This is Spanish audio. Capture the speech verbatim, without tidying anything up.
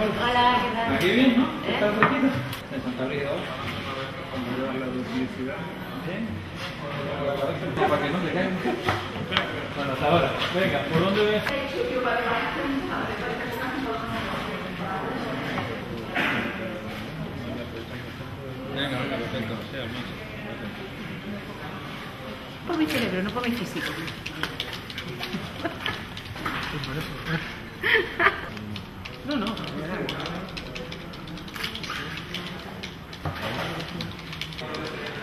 Hola, ¿qué tal? Aquí bien, ¿no? ¿Eh? ¿Está fresquito? En Santa Brigida. Cuando llevas la publicidad. Bien. Para que no te caigan. Bueno, hasta ahora. Venga, ¿por dónde ves? Venga, venga, perfecto. Sí, al menos. Por mi cerebro, no por mi físico. No, no.